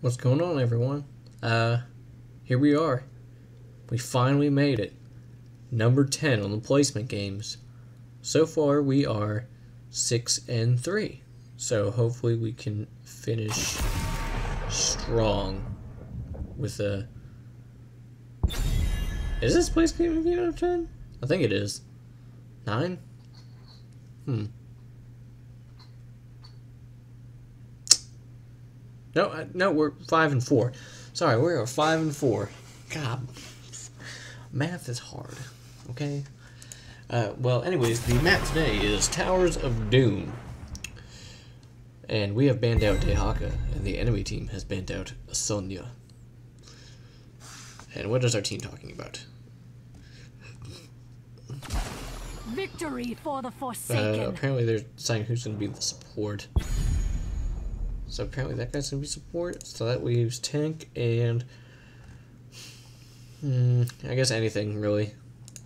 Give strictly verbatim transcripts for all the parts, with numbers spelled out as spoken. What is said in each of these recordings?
What's going on, everyone? Uh, here we are. We finally made it. Number ten on the placement games. So far, we are six and three. So hopefully we can finish strong with a... Is this placement game out of ten? I think it is. nine? Hmm. No, uh, no, we're five and four. Sorry, we are five and four. God, math is hard. Okay. Uh, well, anyways, the map today is Towers of Doom, and we have banned out Dehaka, and the enemy team has banned out Sonya. And what is our team talking about? Victory for the Forsaken. Uh, apparently, they're deciding who's going to be the support. So apparently that guy's gonna be support, so that leaves tank and hmm, I guess anything really.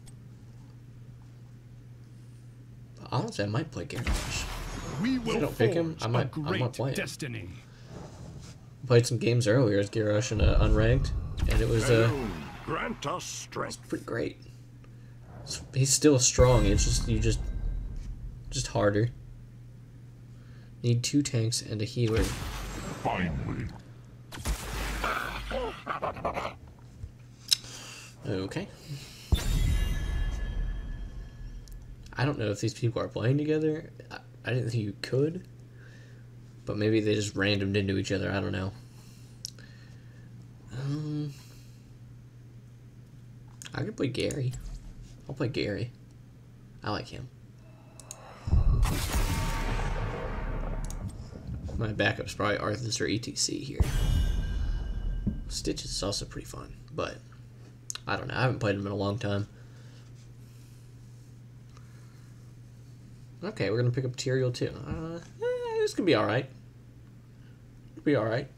Honestly, I might play Garrosh. We will if I don't pick him, I might, I might play destiny. Played some games earlier as Garrosh in uh, unranked, and it was uh, grant us strength. pretty great. He's still strong. It's just you just just harder. Need two tanks and a healer. Finally. Okay. I don't know if these people are playing together. I, I didn't think you could. But maybe they just randomed into each other. I don't know. Um, I could play Gary. I'll play Gary. I like him. My backup's probably Arthas or E T C here. Stitches is also pretty fun, but I don't know. I haven't played him in a long time. Okay, we're gonna pick up Tyrael too. Uh, eh, this could be all right. It'll be all right.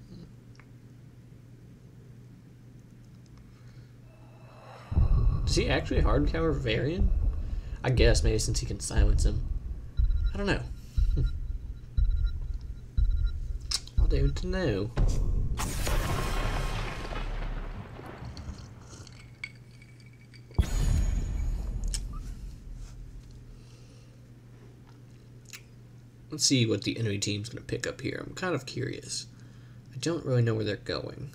Does he actually hard counter Varian? I guess maybe since he can silence him. I don't know. I don't even know. Let's see what the enemy team's going to pick up here. I'm kind of curious. I don't really know where they're going.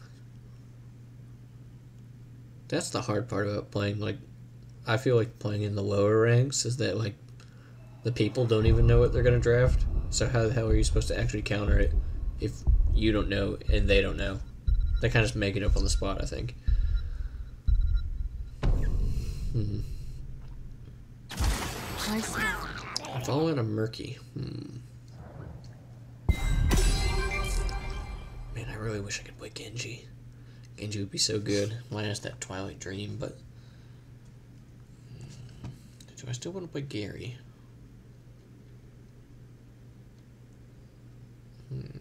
That's the hard part about playing, like, I feel like playing in the lower ranks is that, like, the people don't even know what they're going to draft. So how the hell are you supposed to actually counter it if you don't know and they don't know? They kind of just make it up on the spot, I think. Hmm. Following a Murky. Hmm. Man, I really wish I could play Genji. Genji would be so good. Minus that Twilight Dream, but... Do I still want to play Gary? Hmm.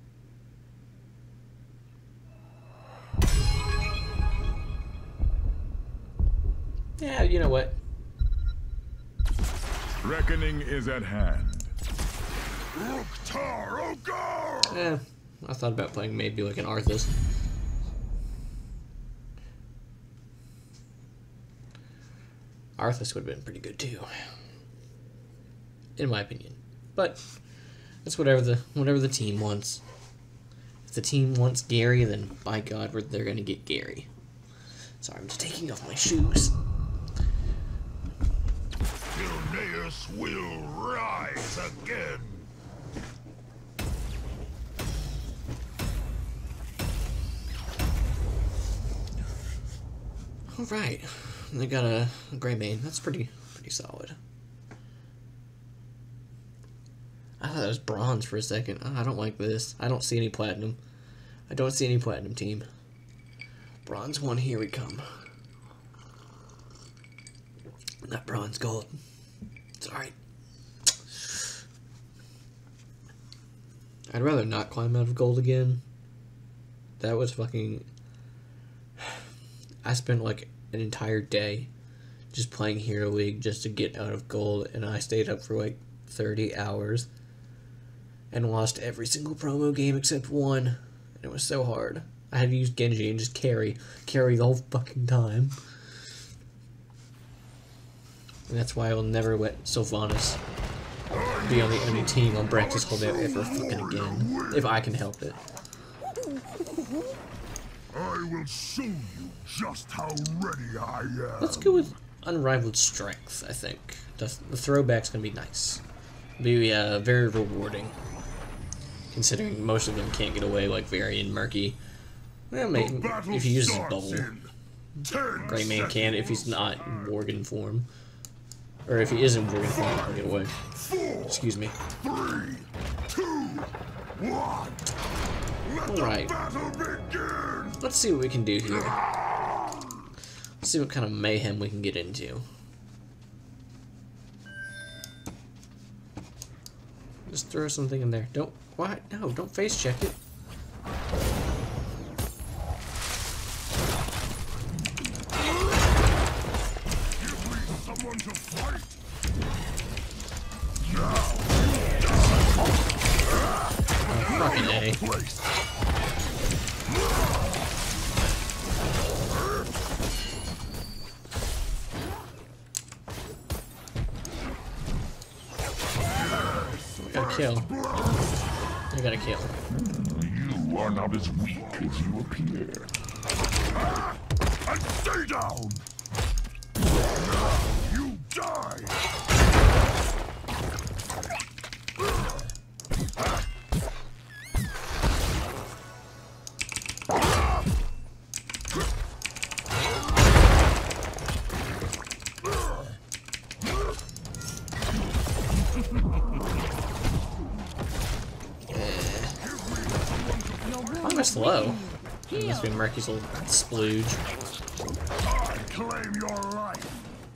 Yeah, you know what? Reckoning is at hand. Yeah, I thought about playing maybe like an Arthas. Arthas would have been pretty good too, in my opinion. But that's whatever the whatever the team wants. If the team wants Gary, then by God, they're gonna get Gary. Sorry, I'm just taking off my shoes. Linnaeus will rise again. All right, they got a, a gray main. That's pretty pretty solid. I thought it was bronze for a second. Oh, I don't like this. I don't see any platinum. I don't see any platinum team. Bronze one, here we come. Not bronze, gold. It's alright. I'd rather not climb out of gold again. That was fucking... I spent like an entire day just playing Hero League just to get out of gold, and I stayed up for like thirty hours and lost every single promo game except one. It was so hard. I had to use Genji and just carry. Carry the whole fucking time. And that's why I will never let Sylvanas be on the enemy team on Brax's Holdout ever fucking again. If I can help it. I will show you just how ready I am. Let's go with Unrivaled Strength, I think. The, the throwback's gonna be nice. Be uh, very rewarding. Considering most of them can't get away like Very and Murky. Well, maybe, if he uses Bubble. Great Man can if he's not in Worgen form. Or if he is in Worgen form, he can get away. Excuse me. Three, two, one. Alright. Let's see what we can do here. Let's see what kind of mayhem we can get into. Just throw something in there. Don't. Why? No, don't face check it. Give me someone to fight. Oh, fucking A. Place. Got a kill. I got a kill. You are not as weak as you appear. And stay down. You die. I'm slow. It must be Murky's little splooge. I claim your life.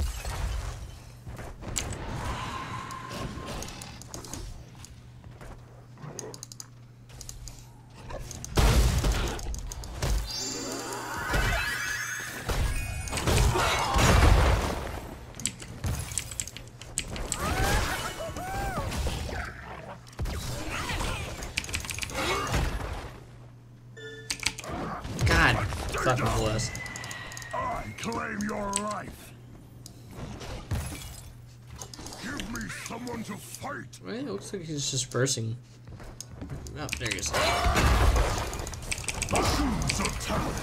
God, fucking bless. I claim your life. Give me someone to fight. Well, it looks like he's dispersing. Oh, there he is. Choose a talent.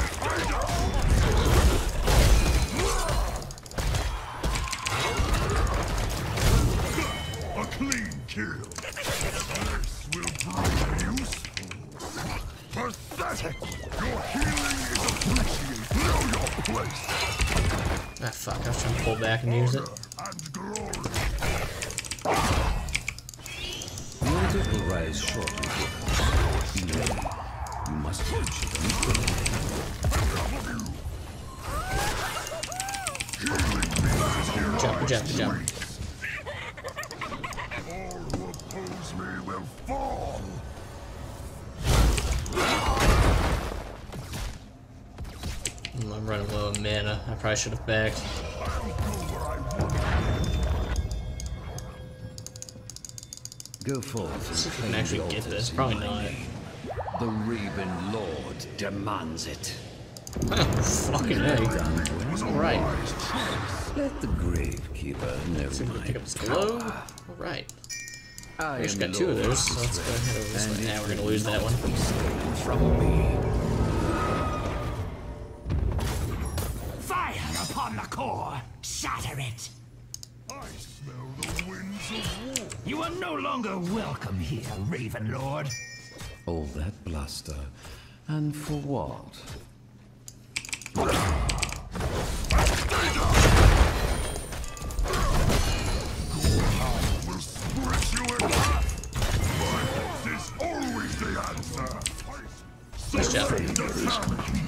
A clean kill. This will prove useful. Pathetic. Your healing is appreciated. Know your place. Ah, fuck. I was trying to pull back and use it. And glory. Water will rise shortly. You must reach them. Jump, jump, jump. All who oppose me will fall. Mm, I'm running low on mana. I probably should have backed. I'll go where I want. Go forth See and if we can claim actually the get altars this. in Probably my not. name. The Raven Lord demands it. Fucking A. Alright. Let the Gravekeeper know See if we can my pick up this glow. power. Alright. I We just am got two of Lord those, so let's go ahead over this and way. it Now we're gonna will lose that one. not be stolen from me. Fire upon the core! Shatter it! I smell the winds of war. You are no longer welcome here, Raven Lord. All that bluster. And for what? Will split you in half. Violence is always the answer. Nice job. Surrender is complete.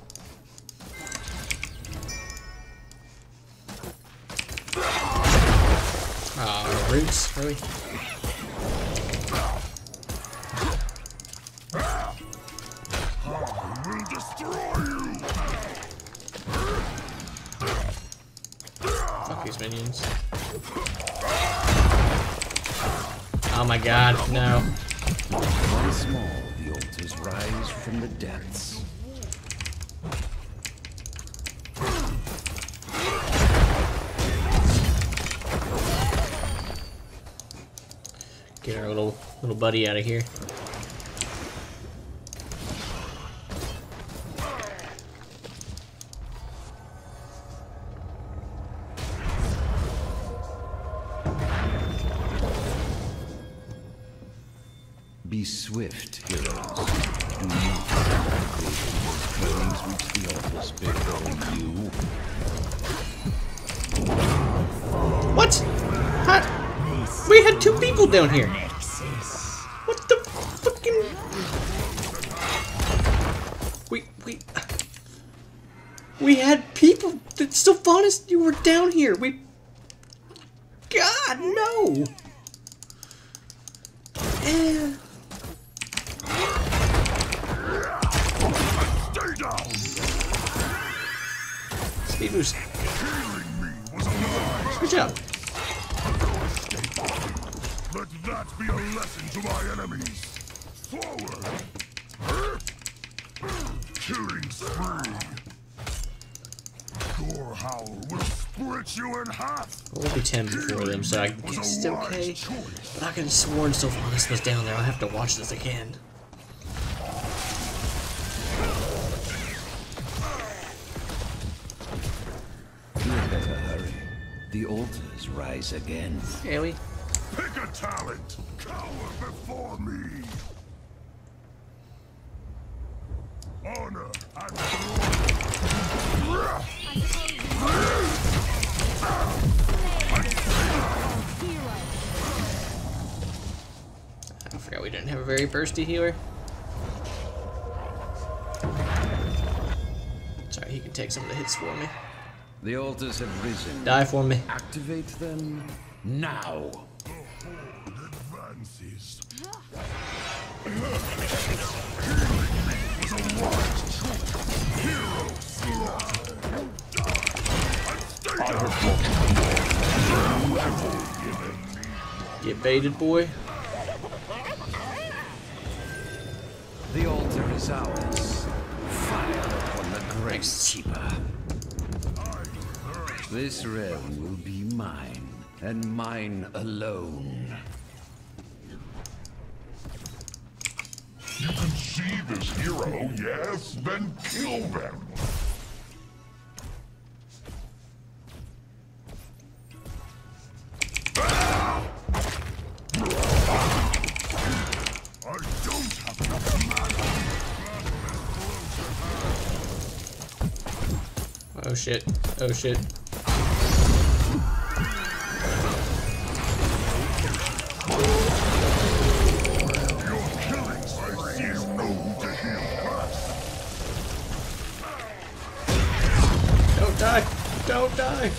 Ah, roots, really? I will destroy you. Fuck these minions. Oh my god, no. Once more, the altars rise from the depths. Get our little little buddy out of here. Be swift, heroes. Do not flames reach the altars before you. What? How? We had two people down here. What the fucking? We we we had people. It's so honest. You were down here. We. God no. Eh. Stay down! Speed boost. Healing me was a lie! Good job. Let that be a lesson to my enemies! Forward! Killing spree! Your howl will split you in half! We'll be ten before them, so I guess it's okay. But I could have sworn Sylvanas was down there. I'll have to watch this again. You had better hurry. The altars rise again. Haley. Pick a talent! Cower before me! Honor and glory! I forgot we didn't have a very bursty healer. Sorry, he can take some of the hits for me. The altars have risen. Die for me. Activate them now. Advances. Get baited, boy. The altar is ours. Fire upon the great keeper. This realm will be mine, and mine alone. You can see this hero, yes? Then kill them! I don't have enough mana! Oh shit. Oh shit. Don't die! Don't die!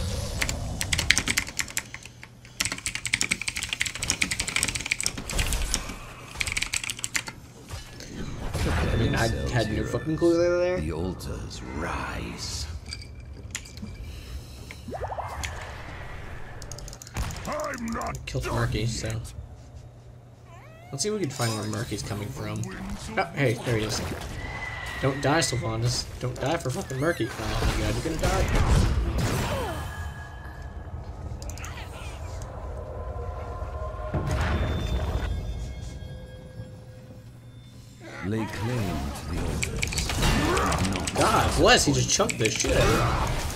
I mean, I had no fucking clue they were there. The altars rise. I'm not Killed Murky, so. Let's see if we can find where Murky's coming from. Oh, hey, there he is. Don't die, Sylvanas. Don't die for fucking Murky. Oh my god, you're gonna die. Lay claim to the altars. God bless, he just chunked this shit out of it.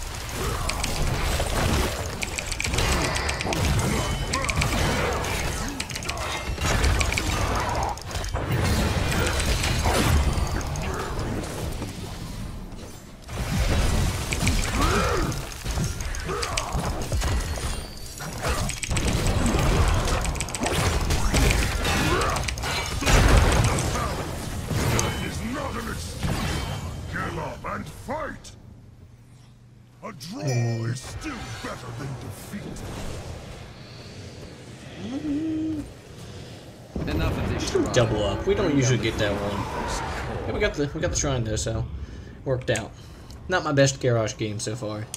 and fight! A draw is still better than defeat. Enough of this. Just go double up. We don't usually get that one. Yeah, we got the we got the shrine though, so worked out. Not my best Garrosh game so far.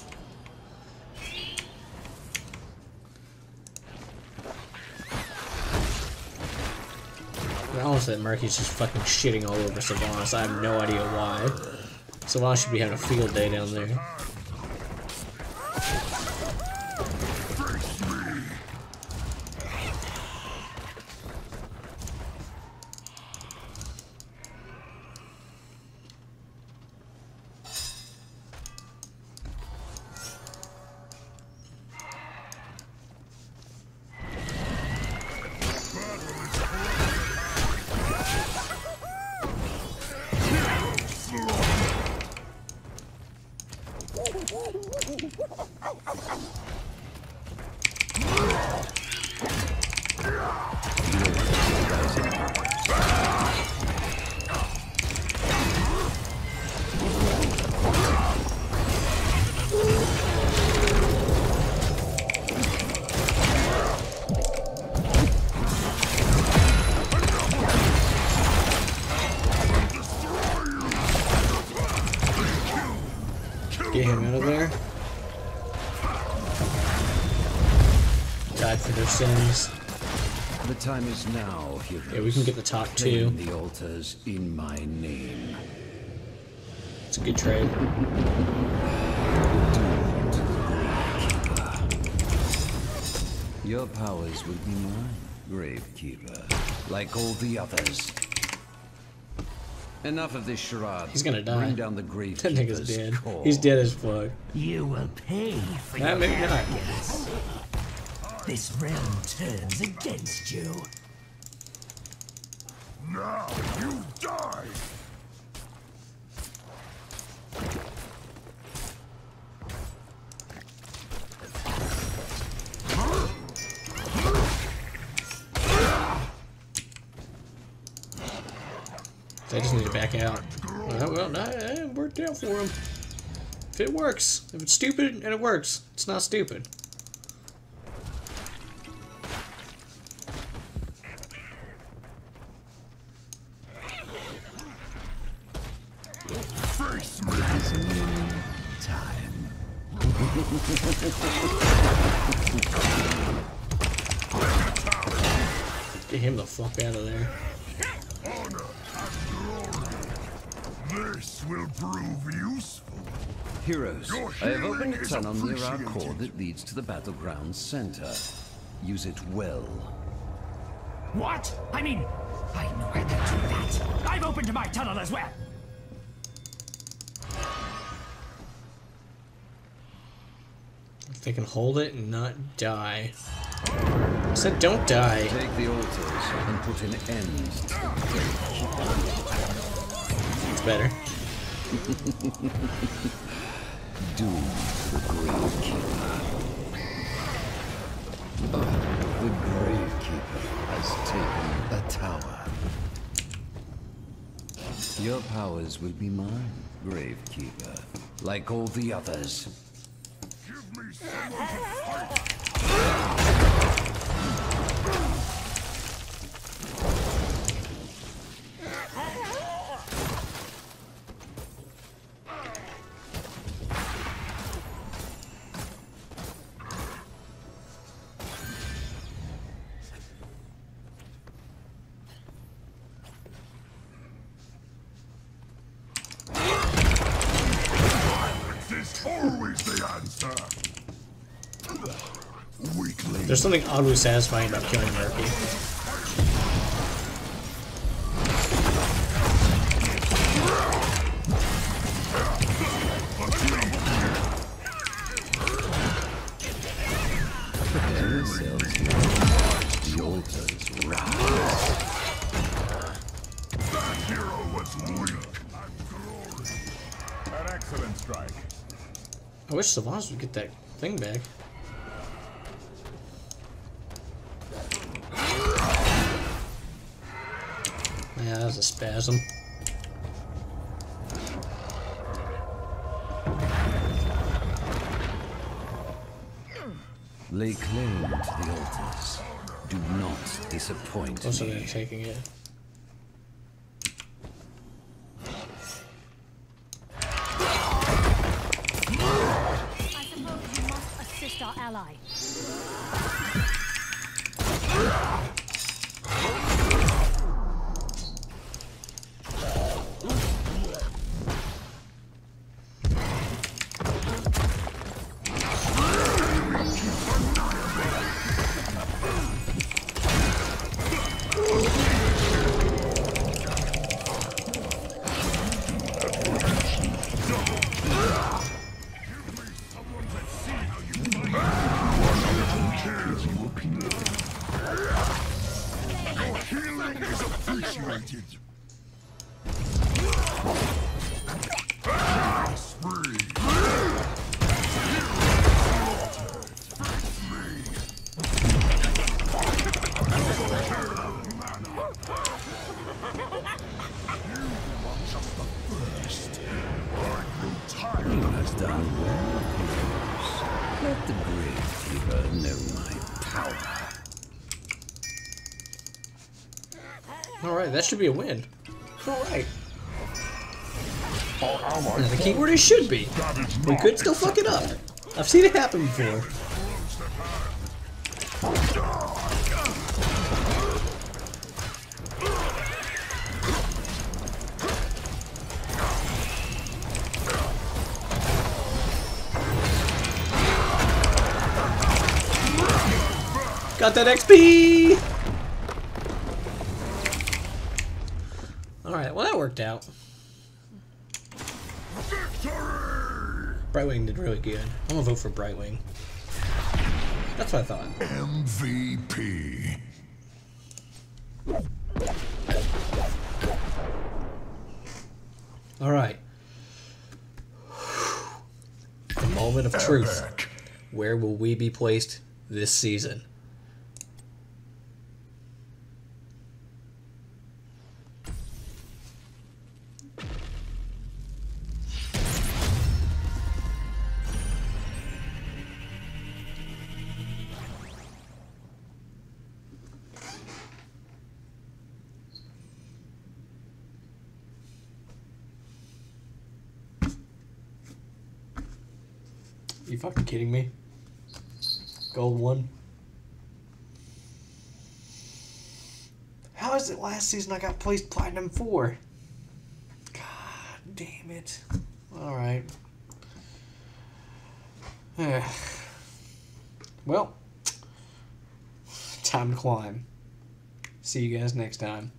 I don't promise that Murky's just fucking shitting all over Sylvanas. I have no idea why. Sylvanas should be having a field day down there. Get him out of there. Died for their sins. The time is now, heroes. Yeah, we can get the top two. Claim the altars in my name. It's a good trade. Your powers will be mine, Gravekeeper, like all the others. Enough of this charade. He's gonna die. Bring down the That Gravekeeper's nigga's dead. core. He's dead as fuck. You will pay for Nah, your maybe not. arrogance. This realm turns against you. Now you die! They just need to back out. Well, well no, it worked out for him. If it works. If it's stupid and it works, it's not stupid. Face me! Time. Get him the fuck out of there. Honor and glory. This will prove useful. Heroes, Your I have healing opened a is tunnel near our appreciated. core that leads to the battleground center. Use it well. What? I mean, I know I can do that. I've opened my tunnel as well. If they can hold it and not die. I said don't die. Take the altars and put an end to the It's better. doom to the Gravekeeper. Oh, the Gravekeeper has taken a tower. Your powers will be mine, Gravekeeper, like all the others. Give me someone to fight! Is always the answer. Weakling. There's something oddly satisfying about killing Murky. Prepare yourselves to watch the altars rise. That hero was weak. And glory. An excellent strike. I wish Sylvanas would get that thing back. Yeah, that was a spasm. Lay claim to the altars. Do not disappoint Also, me. they're taking it. I suppose you must assist our ally. done well, heroes. Let the Gravekeeper know my power. Alright, that should be a win. Alright. And the keyword is should be. We could still fuck it up. I've seen it happen before. Got that X P! Alright, well that worked out. Brightwing did really good. I'm gonna vote for Brightwing. That's what I thought. M V P. Alright. The moment of truth. Epic. Where will we be placed this season? You fucking kidding me? Gold one. How is it last season I got placed platinum four? God damn it. Alright. Well, time to climb. See you guys next time.